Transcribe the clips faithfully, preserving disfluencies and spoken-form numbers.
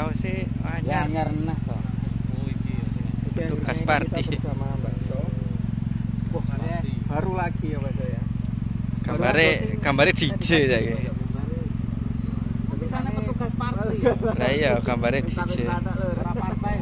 kaosnya anyar. Anyar nah toh. Oh iki ya. Tugas party bersama Mbak So. Wah, baru lagi ya Mbak So ya. Gambare gambare D J saiki. Tapi sana petugas party. Lah iya gambare D J. Ora partai.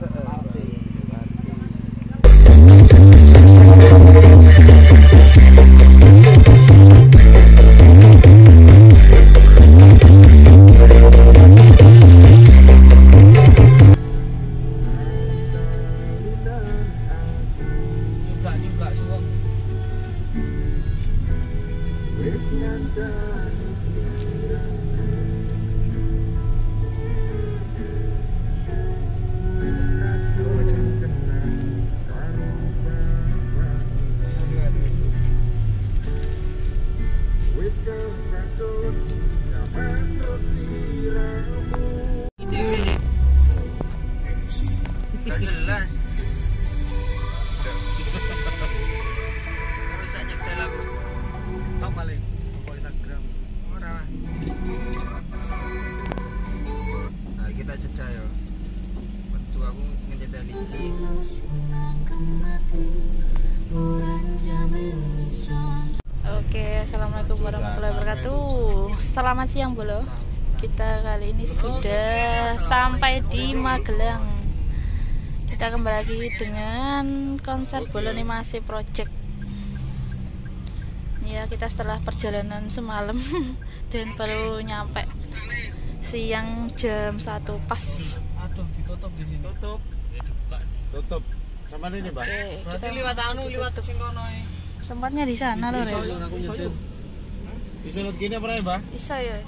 Jelas. Terus aja kita lagu. Tau paling apa Instagram. Ora. Nah, kita jeda ya. Waktu aku ngejetel iki. Oke, assalamualaikum warahmatullahi wabarakatuh. Selamat siang bolo. Kita kali ini sudah sampai di Magelang. Kita kembali lagi dengan konser Bolo Animasi Project. Ya, kita setelah perjalanan semalam dan baru nyampe siang jam satu pas. Aduh, ditutup di sini. Tutup. Tutup. Sama ini, Mbak. Oke, Berarti kita liwat anu, liwat sing kono e. tempatnya di sana loh, Re. Iso yuk. Iso lut gini apa ya, Mbak? Bisa ya.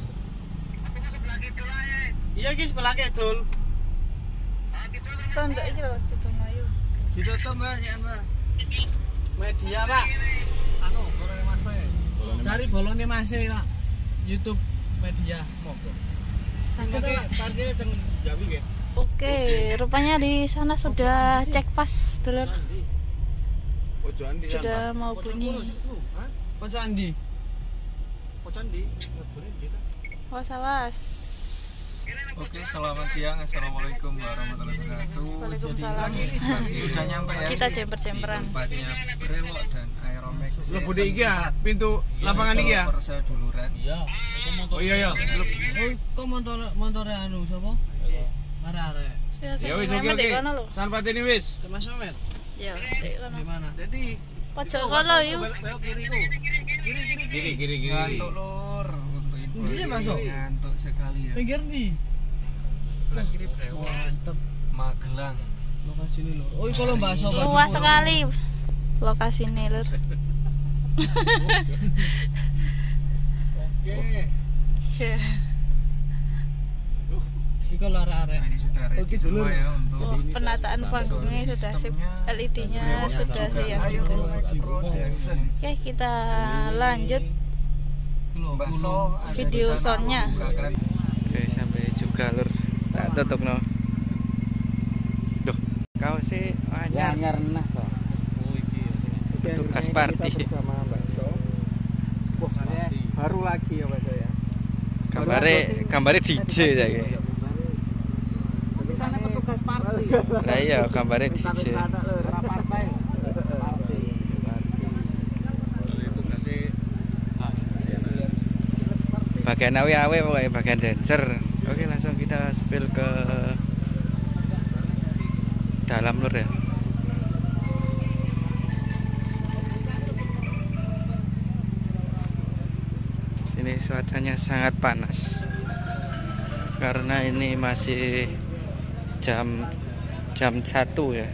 Iya iki sebelah kidul. Tanda iki lho, Cicung Ayu. Ditutup Mbak, ya Mbak. Media, Pak. Anu, bolone Mas e. Cari bolone Mas e, Pak. YouTube media. Monggo. Sampai Parkirnya teng Jawi nggih. Oke, rupanya di sana sudah cek pas, dulur. Ojo andi kan, Sudah mau bunyi. Pojok Andi. Ojo andi. Was awas. Oke, selamat siang. Assalamualaikum warahmatullahi wabarakatuh. Waalaikumsalam. Jadi, sudah nyampe ya. Kita jemper-jemperan. Tempatnya Brewok dan Aeromax. Lo bude iki ya, pintu lapangan iki ya. Perseduluran. Iya, itu motor. Oh iya ya. Oh, kok motor motore anu sapa? Arek-arek. Ya wis oke oke. Sampai ini wis. Ke Mas Mamet. Ya, di kono. Di mana? Jadi, Pojok kono yuk. belok kiri ku. Kiri kiri Kiri kiri kiri. Ngantuk lur. Untuk info. Ndi sih, masuk? Ngantuk sekali ya. Pinggir ndi? Sebelah kiri Brewok. Mantep. Magelang. Lokasi ini lho. Oh, kalau bakso bakso. Luas sekali lokasi ini, lur. Oke. Ya. Iki lho arek-arek. Nah, ini sudah ready semua ya untuk Oh, penataan panggungnya sudah sip, L E D-nya sudah siap juga. Production. Oke, kita lanjut Bakso video soundnya. Oke, sampai juga lur. Tak tutup no. Duh, kaosnya anyar. Anyar nah toh. Oh iki ya. Tugas party bersama Mbak So. Wah, baru lagi ya Mbak So ya. Gambare gambare D J saiki. Tapi sana petugas party. Lah iya gambare D J. Ora partai. Party. Bagian awe-awe pokoknya bagian dancer. Oke, langsung kita spill ke dalam lur ya. Sini cuacanya sangat panas karena ini masih jam jam satu ya.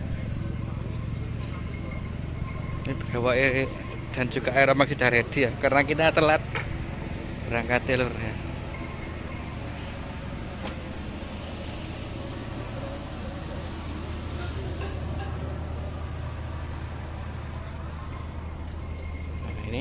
Ini Brewok dan juga Aeromax sudah ready ya, karena kita telat berangkat lur ya. Nah, ini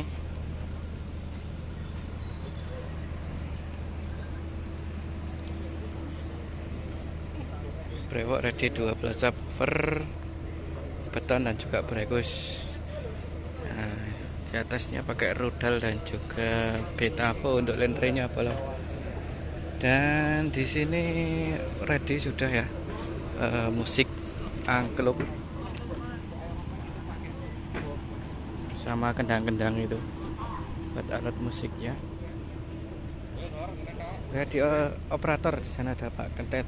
Brewok ready dua belas subwoofer, beton dan juga brekus. Nah, di atasnya pakai rudal dan juga betavo untuk lentrenya bolong. Dan di sini ready sudah ya, uh, musik angklung sama kendang-kendang itu buat alat musiknya. Radio operator di sana ada Pak Kentet.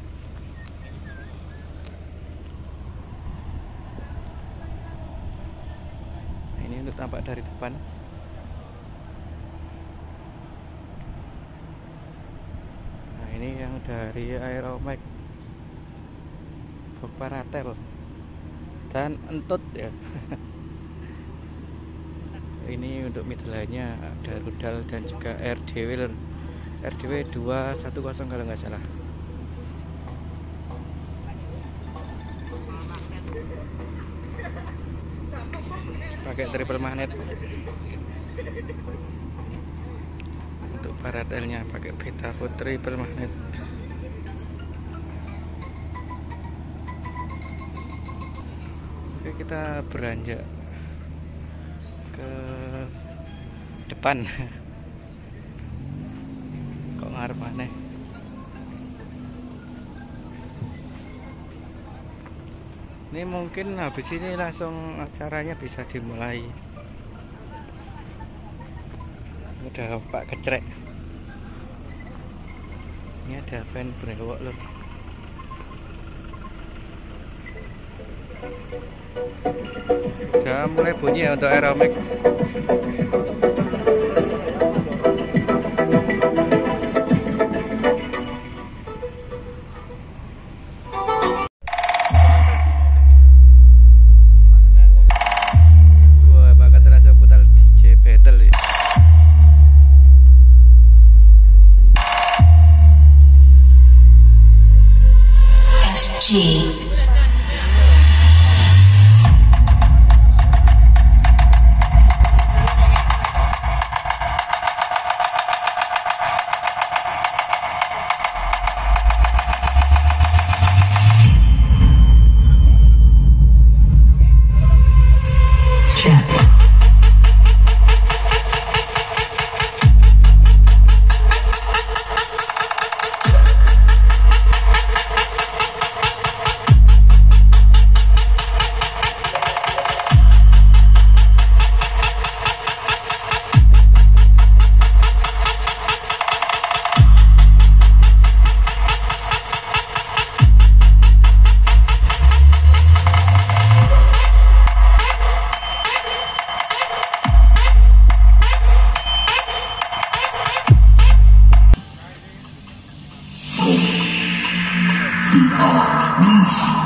Nah, ini untuk tampak dari depan. Nah, ini yang dari Aeromax, Box Paratel dan Entut ya. Ini untuk middle-nya ada rudal dan juga R D W R D W dua satu nol kalau nggak salah. Pakai triple magnet. Untuk paratelnya pakai Beta Food triple magnet. Oke, kita beranjak ke depan. Kok ngarep aneh. Ini mungkin habis ini langsung acaranya bisa dimulai. Udah Pak Kecrek. Ini ada fan brewok loh. Udah mulai bunyi ya untuk Aeromax. Wah, bakal terasa putar D J battle ya. S G The art music.